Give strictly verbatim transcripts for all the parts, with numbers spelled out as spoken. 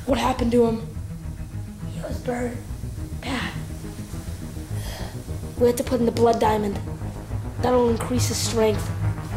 What happened to him? He was burned. Bad. We had to put in the blood diamond. That'll increase his strength.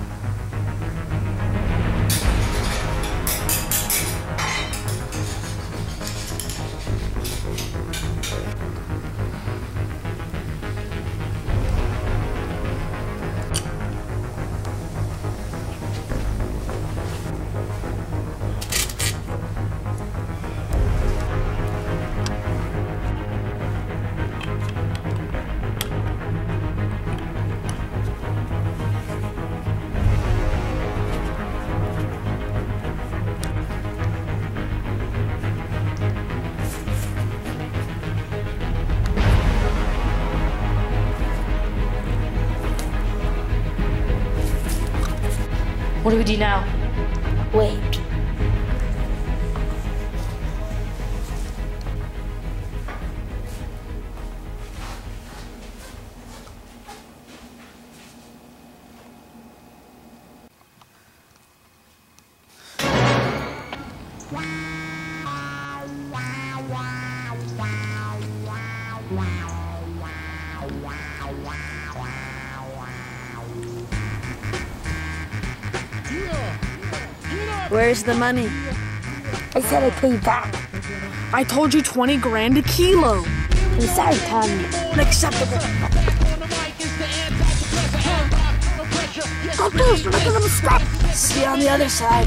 What do we do now? Wait. Where's the money? I said I'd pay you back. I told you twenty grand a kilo. I'm sorry, Tommy. Unacceptable. Go through, look at them stop. See you on the other side.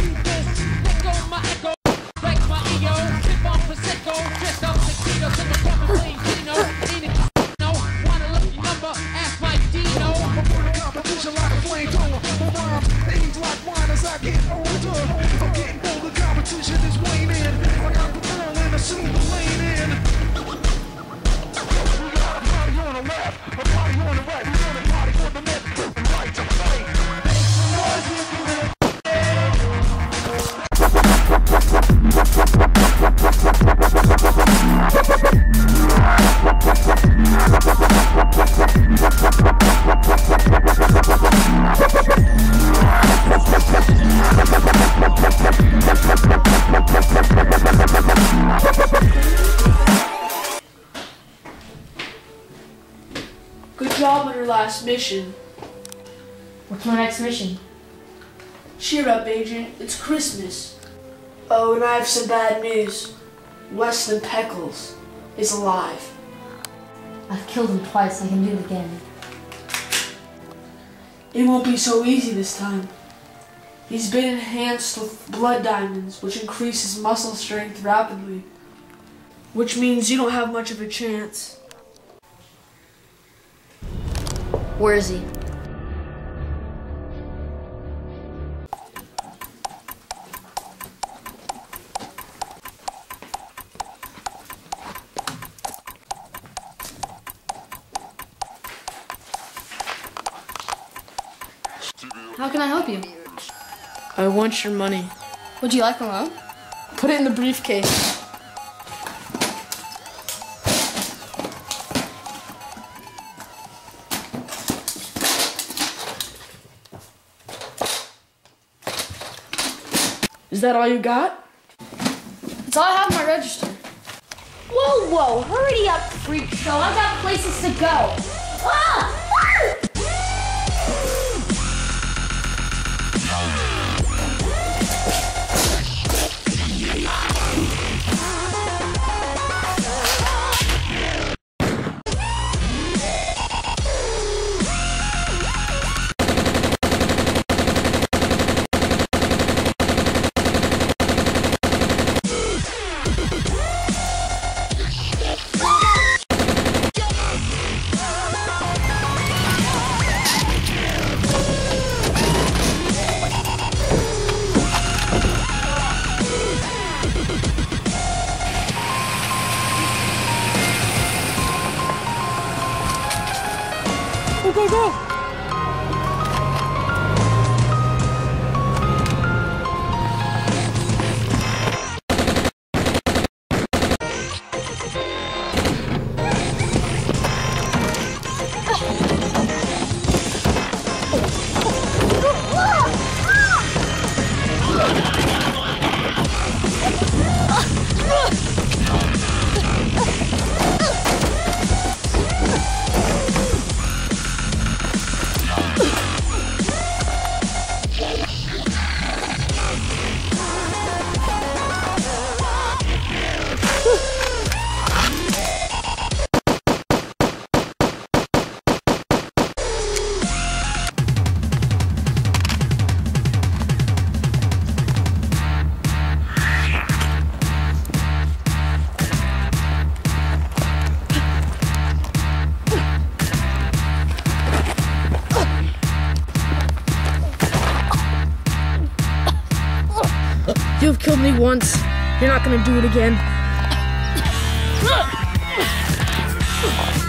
Good job on your last mission. What's my next mission? Cheer up, Agent. It's Christmas. Oh, and I have some bad news. Westin Peckles is alive. I've killed him twice. I can do it again. It won't be so easy this time. He's been enhanced with blood diamonds, which increases muscle strength rapidly. Which means you don't have much of a chance. Where is he? How can I help you? I want your money. Would you like a loan? Put it in the briefcase. Is that all you got? That's all I have in my register. Whoa, whoa, hurry up, freak show. I got places to go. Ah! Go, go, go! Ah! You've killed me once. You're not gonna do it again.